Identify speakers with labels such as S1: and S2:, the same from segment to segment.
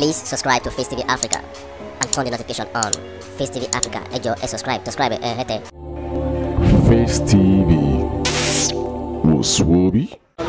S1: Please subscribe to Face TV Africa and turn the notification on. Face TV Africa, ẹ jọ̀ọ́ ẹ subscribe, hete.
S2: Face TV was Swoby.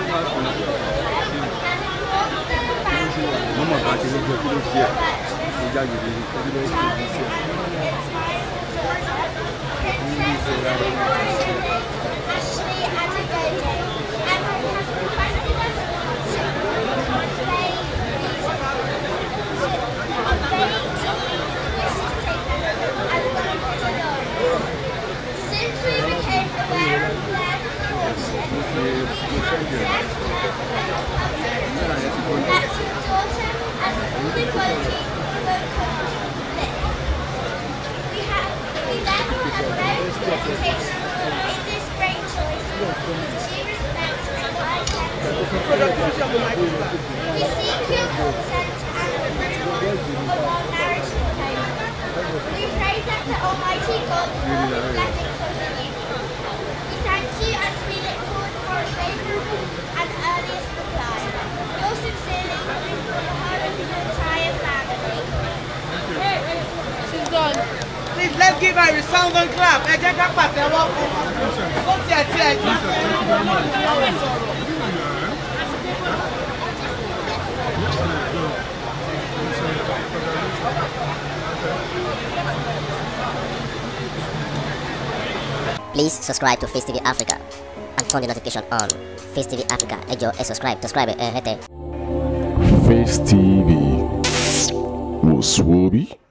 S3: We pray that the Almighty God will bless blessings on you. We thank you as we look forward for a favourable and earliest reply. Yours sincerely, for the whole of your entire family.
S4: She's done. Please, let's give her a resounding clap. Ẹ jẹ́ ká pàtẹ́wọ́ fún un. Ó ti ẹ̀ tí ẹ̀ jí.
S1: Please subscribe to Face TV Africa and turn the notification on. Face TV Africa, ẹ jọ̀ọ́ ẹ subscribe, hete.
S2: Face TV was Swoby.